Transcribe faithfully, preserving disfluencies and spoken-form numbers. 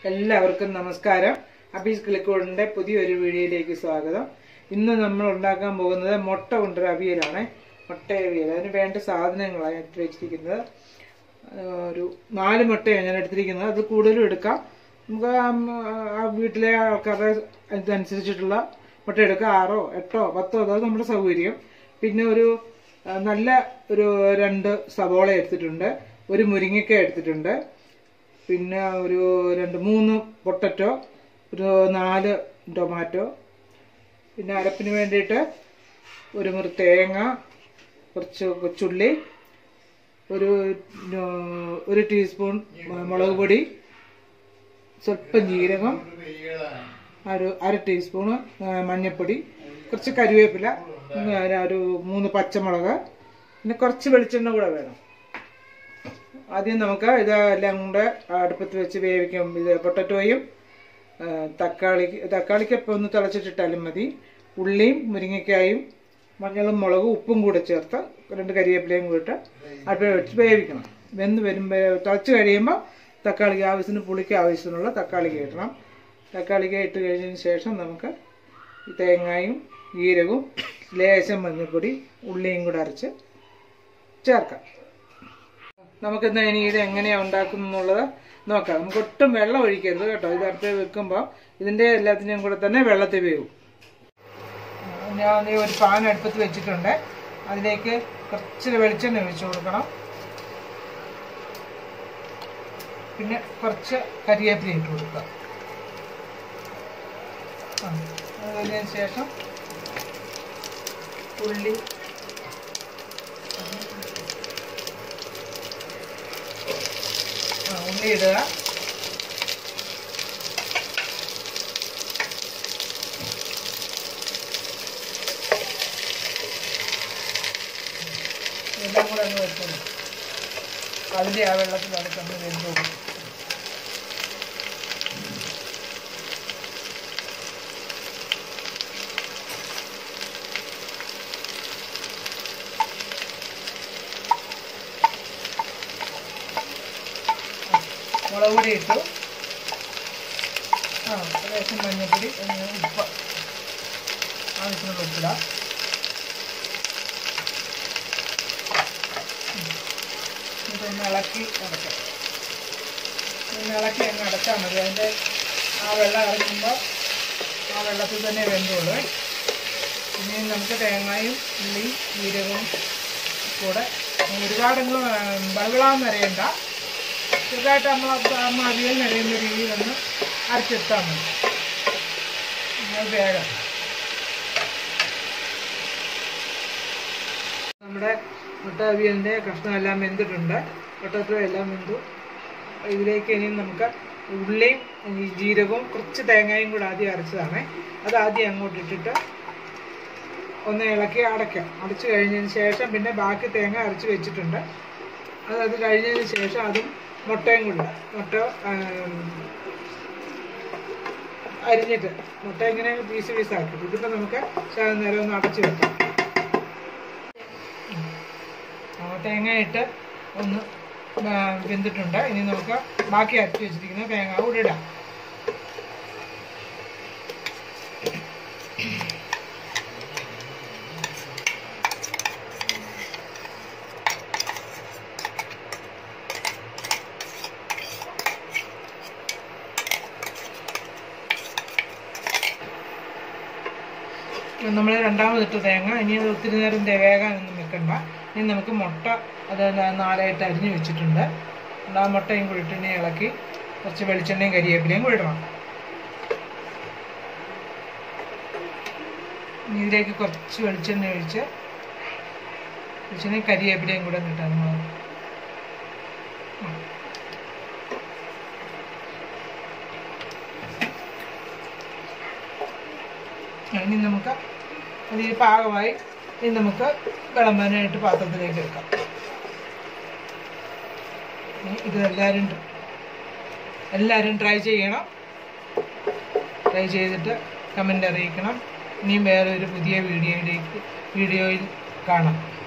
എല്ലാവർക്കും നമസ്കാരം. അബീസ് കിളിക്കോടിന്റെ പുതിയൊരു വീഡിയോയിലേക്ക് സ്വാഗതം. ഇന്ന് നമ്മൾ ഉണ്ടാക്കാൻ പോകുന്നത് മുട്ട കൊണ്ടൊരു അവിയലാണ്. മുട്ട അവിയൽ. അതിന് വേണ്ട സാധനങ്ങളാണ് എടുത്ത് വെച്ചിരിക്കുന്നത്. ഒരു നാല് മുട്ടയാണ് ഞാൻ എടുത്തിരിക്കുന്നത്. അത് കൂടുതലും എടുക്കാം. നമുക്ക് ആ വീട്ടിലെ ആൾക്കാരുടെ ഇതനുസരിച്ചിട്ടുള്ള മുട്ട എടുക്കാം. ആറോ എട്ടോ പത്തോ, അതായത് നമ്മുടെ സൗകര്യം. പിന്നെ ഒരു നല്ല ഒരു രണ്ട് സവോള എടുത്തിട്ടുണ്ട്, ഒരു മുരിങ്ങയ്ക്ക എടുത്തിട്ടുണ്ട്, പിന്നെ ഒരു രണ്ട് മൂന്ന് പൊട്ടറ്റോ, ഒരു നാല് ടൊമാറ്റോ, പിന്നെ അരപ്പിന് വേണ്ടിയിട്ട് ഒരു മുറി തേങ്ങ, കുറച്ച് കൊച്ചുള്ളി, ഒരു ഒരു ടീസ്പൂൺ മുളക് പൊടി, സ്വല്പം ജീരകം, ഒരു അര ടീസ്പൂണ് മഞ്ഞൾപ്പൊടി, കുറച്ച് കരിവേപ്പില, ഒരു മൂന്ന് പച്ചമുളക്, പിന്നെ കുറച്ച് വെളിച്ചെണ്ണ കൂടെ വേണം. ആദ്യം നമുക്ക് ഇതെല്ലാം കൂടെ അടുപ്പത്ത് വെച്ച് വേവിക്കാം. ഇത് പൊട്ടറ്റോയും തക്കാളി തക്കാളിക്കൊപ്പം ഒന്ന് തിളച്ചിട്ടിട്ടാലും മതി. ഉള്ളിയും മുരിങ്ങയ്ക്കായും മഞ്ഞളും മുളകും ഉപ്പും കൂടെ ചേർത്ത് രണ്ട് കരിവേപ്പിലയും കൂടിയിട്ട് അടുപ്പിൽ വെച്ച് വേവിക്കണം. വെന്ത് വരുമ്പോൾ തിളച്ച് കഴിയുമ്പോൾ തക്കാളിക്ക് ആവശ്യത്തിന് പുളിക്ക് ആവശ്യത്തിനുള്ള തക്കാളിക്ക് ഇടണം. തക്കാളിക്ക് ഇട്ട് കഴിഞ്ഞതിന് ശേഷം നമുക്ക് ഈ തേങ്ങയും ജീരകവും ലേശം മഞ്ഞൾപ്പൊടി ഉള്ളിയും കൂടെ അരച്ച് ചേർക്കാം. നമുക്കിന്ന് ഇനി ഇത് എങ്ങനെയാണ് ഉണ്ടാക്കുന്നത് എന്നുള്ളത് നോക്കാം. നമുക്ക് ഒട്ടും വെള്ളം ഒഴിക്കരുത് കേട്ടോ. ഇത് അടുപ്പിൽ വെക്കുമ്പോൾ ഇതിൻ്റെ എല്ലാത്തിനെയും കൂടെ തന്നെ വെള്ളത്തിൽ വേവും. ഞാൻ ഒരു പാൻ അടുപ്പത്ത് വെച്ചിട്ടുണ്ട്. അതിലേക്ക് കുറച്ച് വെളിച്ചെണ്ണ ഒഴിച്ചു കൊടുക്കണം. പിന്നെ കുറച്ച് കരിവേപ്പില ഇട്ട് കൊടുക്കുക. അതിന് ശേഷം ഉള്ളി, ഉള്ളി ഇടുക. എല്ലാം കൂടെ ഒന്ന് വെച്ചോളൂ. അതിൻ്റെ ആ വെള്ളത്തിൽ അടുത്ത് വെന്ത് കൊടുക്കും. മുളക് പൊടി ഇട്ടു. ആ ഏകദേശം മഞ്ഞൾപ്പൊടി, ഉപ്പ് ആവശ്യമുള്ള ഉപ്പിടാം. ഇതൊന്ന് ഇളക്കി അടയ്ക്കാം. ഒന്ന് ഇളക്കി അങ്ങ് അടച്ചാൽ മതി. അതിൻ്റെ ആ വെള്ളം ഇറങ്ങുമ്പോൾ ആ വെള്ളത്തിൽ തന്നെ വെന്തോളൂ. പിന്നെ നമുക്ക് തേങ്ങയും ഉള്ളിയും ജീരകവും കൂടെ ഒരുപാടങ്ങ് ബഹളാന്ന് അറിയണ്ട, ചെറുതായിട്ട് നമ്മൾ അവിയൽ നിറയുന്ന രീതിയിലൊന്ന് അരച്ചെടുത്താൽ മതി. അത് വേഗം നമ്മുടെ മുട്ട അവിയലിൻ്റെ കഷ്ണമെല്ലാം വെന്തിട്ടുണ്ട്. പൊട്ടറ്റോ എല്ലാം വെന്തു. ഇതിലേക്ക് ഇനി നമുക്ക് ഉള്ളിയും ജീരകവും കുറച്ച് തേങ്ങയും കൂടെ ആദ്യം അരച്ചതാണ്. അത് ആദ്യം അങ്ങോട്ട് ഇട്ടിട്ട് ഒന്ന് ഇളക്കി അടയ്ക്കാം. അടച്ചു കഴിഞ്ഞതിന് ശേഷം പിന്നെ ബാക്കി തേങ്ങ അരച്ച് വെച്ചിട്ടുണ്ട്. അത് അത് കഴിഞ്ഞതിന് ശേഷം അതും മുട്ടയും കൂടെ മുട്ട അരിഞ്ഞിട്ട് മുട്ട ഇങ്ങനെ പീസ് പീസാക്കി ഇതിപ്പോൾ നമുക്ക് നേരം ഒന്ന് അടച്ചു വെക്കാം. തേങ്ങ ഇട്ട് ഒന്ന് വെന്തിട്ടുണ്ട്. ഇനി നമുക്ക് ബാക്കി അരച്ച് വെച്ചിരിക്കുന്ന തേങ്ങ കൂടെ ഇടാം. നമ്മൾ രണ്ടാമതിട്ട് തേങ്ങ ഇനി ഒത്തിരി നേരം വേകാനൊന്നും വെക്കണ്ട. ഇനി നമുക്ക് മുട്ട അത് നാലായിട്ട് അരിഞ്ഞ് വെച്ചിട്ടുണ്ട്. ആ മുട്ടയും കൂടി ഇട്ട് ഇളക്കി കുറച്ച് വെളിച്ചെണ്ണയും കരിവേപ്പിലയും കൂടി ഇടണം. ഇതിലേക്ക് കുറച്ച് വെളിച്ചെണ്ണ ഒഴിച്ച് വെളിച്ചെണ്ണയും കരിവേപ്പിലയും കൂടെ കിട്ടാൻ നമ്മൾ ഇനി നമുക്ക് അതിൽ പാകമായി. ഇനി നമുക്ക് വിളമ്പാനായിട്ട് പാത്രത്തിലേക്ക് എടുക്കാം. ഇത് എല്ലാവരും എല്ലാവരും ട്രൈ ചെയ്യണം. ട്രൈ ചെയ്തിട്ട് കമൻ്റ് അറിയിക്കണം. ഇനിയും വേറൊരു പുതിയ വീഡിയോയിലേക്ക് വീഡിയോയിൽ കാണാം.